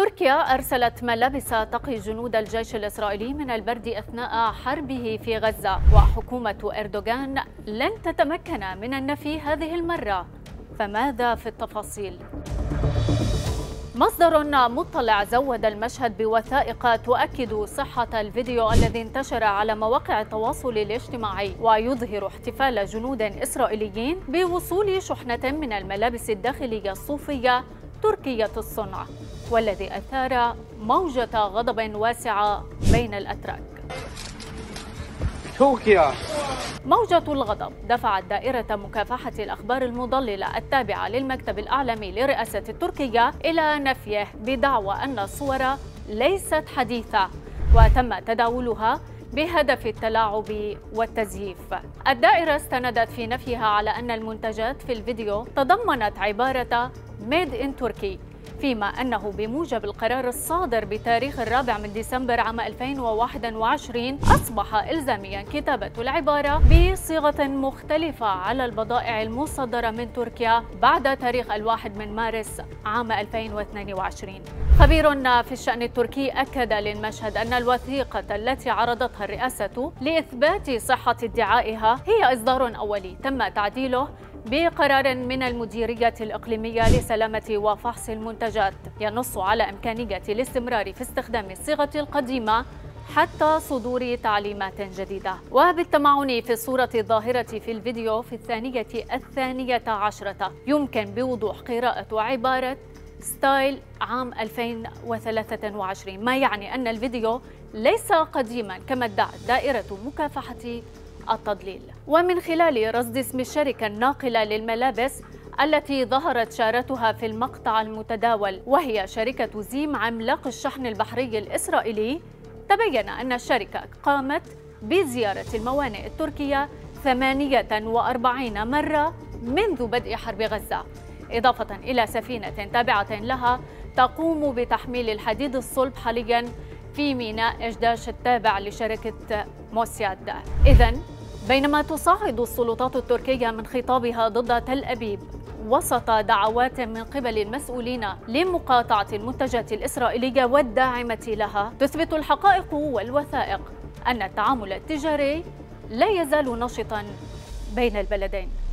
تركيا أرسلت ملابس تقي جنود الجيش الإسرائيلي من البرد أثناء حربه في غزة، وحكومة أردوغان لن تتمكن من النفي هذه المرة. فماذا في التفاصيل؟ مصدر مطلع زود المشهد بوثائق تؤكد صحة الفيديو الذي انتشر على مواقع التواصل الاجتماعي، ويظهر احتفال جنود إسرائيليين بوصول شحنة من الملابس الداخلية الصوفية تركية الصنع، والذي أثار موجة غضب واسعة بين الأتراك. تركيا. موجة الغضب دفعت دائرة مكافحة الأخبار المضللة التابعة للمكتب الأعلامي لرئاسة تركيا إلى نفيه بدعوى أن الصور ليست حديثة وتم تداولها بهدف التلاعب والتزييف. الدائرة استندت في نفيها على أن المنتجات في الفيديو تضمنت عبارة Made in Turkey، فيما أنه بموجب القرار الصادر بتاريخ 4 ديسمبر عام 2021 أصبح إلزاميا كتابة العبارة بصيغة مختلفة على البضائع المصدرة من تركيا بعد تاريخ 1 مارس عام 2022. خبير في الشأن التركي أكد للمشهد أن الوثيقة التي عرضتها الرئاسة لإثبات صحة ادعائها هي إصدار أولي تم تعديله بقرار من المديرية الإقليمية لسلامة وفحص المنتجات، ينص على إمكانية الاستمرار في استخدام الصيغة القديمة حتى صدور تعليمات جديدة. وبالتمعن في الصورة الظاهرة في الفيديو في الثانية عشرة يمكن بوضوح قراءة عبارة ستايل عام 2023، ما يعني أن الفيديو ليس قديما كما ادعت دائرة مكافحة التضليل. ومن خلال رصد اسم الشركة الناقلة للملابس التي ظهرت شارتها في المقطع المتداول وهي شركة زيم عملاق الشحن البحري الإسرائيلي، تبين أن الشركة قامت بزيارة الموانئ التركية 48 مرة منذ بدء حرب غزة، إضافة إلى سفينة تابعة لها تقوم بتحميل الحديد الصلب حاليا في ميناء إجداش التابع لشركة موسياد. إذن بينما تصاعد السلطات التركية من خطابها ضد تل أبيب وسط دعوات من قبل المسؤولين لمقاطعة المنتجات الإسرائيلية والداعمة لها، تثبت الحقائق والوثائق أن التعامل التجاري لا يزال نشطا بين البلدين.